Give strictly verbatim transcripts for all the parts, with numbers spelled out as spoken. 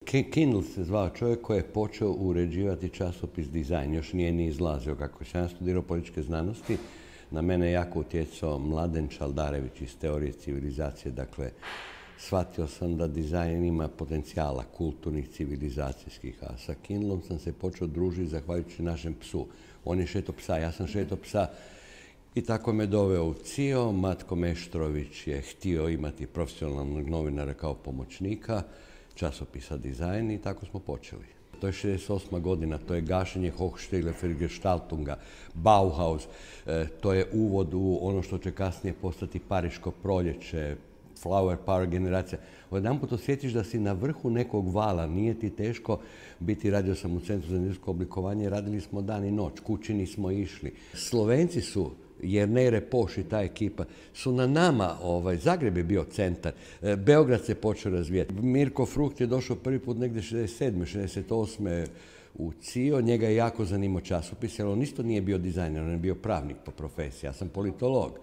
Kindle se zvao čovjek koji je počeo uređivati časopis Dizajn, još nije ni izlazio. Kako sam ja studirao političke znanosti, na mene je jako utjecao Mladen Čaldarević iz Teorije civilizacije. Dakle, shvatio sam da dizajn ima potencijala kulturnih, civilizacijskih, a sa Kindlom sam se počeo družiti zahvaljujući našem psu. On je šeto psa, ja sam šeto psa i tako me doveo u C I O. Matko Meštrović je htio imati profesionalnog novinara kao pomoćnika časopisa Dizajn i tako smo počeli. To je šezdeset osma godina, to je gašenje Hochschild Gestaltunga, Bauhaus, e, to je uvod u ono što će kasnije postati Pariško proljeće, Flower Power generacija. Odjedanput osjetiš da si na vrhu nekog vala, nije ti teško biti, radio sam u Centru za industrijsko oblikovanje, radili smo dan i noć, kući nismo išli. Slovenci su, Jernej Repoš i ta ekipa, su na nama, ovaj, Zagreb je bio centar, Beograd se počeo razvijati. Mirko Fruht je došao prvi put negdje šezdeset sedme, šezdeset osme u C I O, njega je jako zanimao časopis, jer on isto nije bio dizajner, on je bio pravnik po profesiji, ja sam politolog.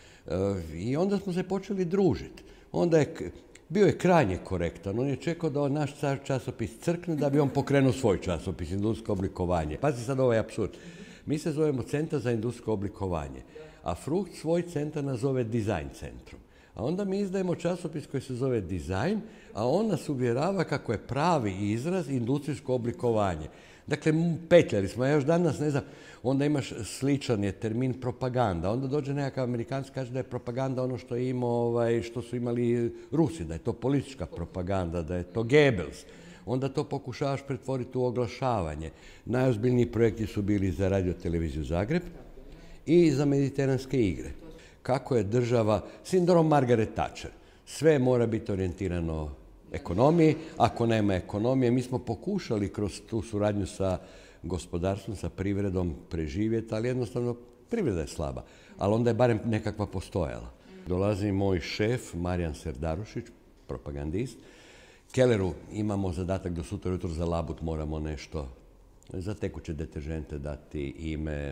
I onda smo se počeli družiti. Onda je, bio je krajnje korektan. On je čekao da naš časopis crkne da bi on pokrenuo svoj časopis, industrijsko oblikovanje. Pazi sad ovaj apsurd. Mi se zovemo Centar za industrijsko oblikovanje, a Fruht svoj centar nazove Dizajn centrom. A onda mi izdajemo časopis koji se zove Dizajn, a on nas uvjerava kako je pravi izraz industrijsko oblikovanje. Dakle, petljali smo, ja još danas ne znam, onda imaš sličan je termin propaganda, onda dođe nekakav Amerikanac kaže da je propaganda ono što je imao, ovaj, što su imali Rusi, da je to politička propaganda, da je to Goebbels. Onda to pokušavaš pretvoriti u oglašavanje. Najozbiljniji projekti su bili za radioteleviziju Zagreb i za mediteranske igre. Kako je država, sindrom Margaret Thatcher, sve mora biti orijentirano ekonomiji, ako nema ekonomije, mi smo pokušali kroz tu suradnju sa gospodarstvom, sa privredom preživjeti, ali jednostavno privreda je slaba, ali onda je barem nekakva postojala. Dolazi moj šef, Marijan Serdarušić, propagandist. Kelleru imamo zadatak do sutra ujutro za labud, moramo nešto za tekuće deteržente dati ime.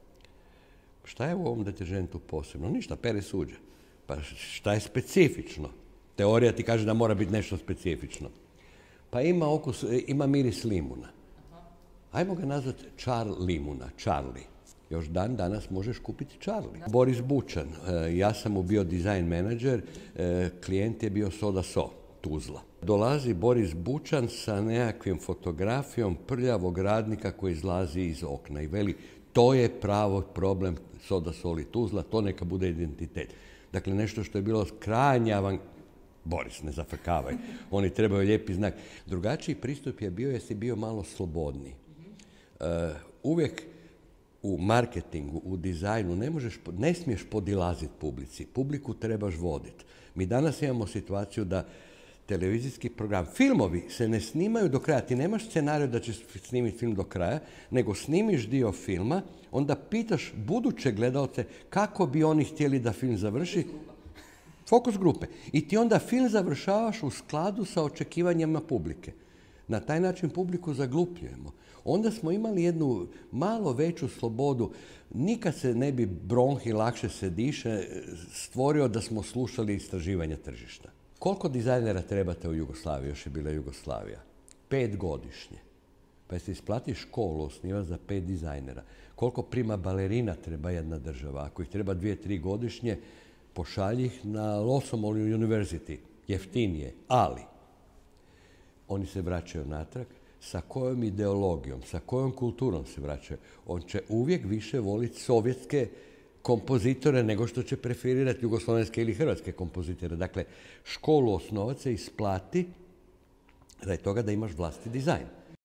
Šta je u ovom deteržentu posebno? Ništa, pere suđe. Pa šta je specifično? Teorija ti kaže da mora biti nešto specifično. Pa ima, okus, ima miris limuna. Ajmo ga nazvati Čar limuna, Charlie. Još dan danas možeš kupiti Charlie. Boris Bučan, ja sam mu bio dizajn menadžer, klijent je bio Soda So, Tuzla. Dolazi Boris Bučan sa nekakvim fotografijom prljavog radnika koji izlazi iz okna i veli to je pravo problem Soda Soli Tuzla, to neka bude identitet. Dakle, nešto što je bilo krajnje avan... Boris, ne zafrkavaj, oni trebaju lijepi znak. Drugačiji pristup je bio jer si bio malo slobodniji. Uh, uvijek u marketingu, u dizajnu ne, možeš, ne smiješ podilaziti publici. Publiku trebaš voditi. Mi danas imamo situaciju da televizijski program, filmovi se ne snimaju do kraja. Ti nemaš scenariju da ćeš snimiti film do kraja, nego snimiš dio filma, onda pitaš buduće gledalce kako bi oni htjeli da film završi. Fokus grupe. I ti onda film završavaš u skladu sa očekivanjima publike. Na taj način publiku zaglupljujemo. Onda smo imali jednu malo veću slobodu. Nikad se ne bi bronhi, lakše se diše, stvorio da smo slušali istraživanja tržišta. Koliko dizajnera trebate u Jugoslaviji? Još je bila Jugoslavija. Pet godišnje. Pa se isplati školu osniva za pet dizajnera. Koliko prima balerina treba jedna država? Ako ih treba dvije, tri godišnje, pošalji ih na Losomol University, jeftinije, ali oni se vraćaju natrag. Sa kojom ideologijom, sa kojom kulturom se vraćaju? On će uvijek više voliti sovjetske kompozitore nego što će preferirati jugoslovenske ili hrvatske kompozitore. Dakle, školu osnovati se isplati radi toga da imaš vlastiti dizajn.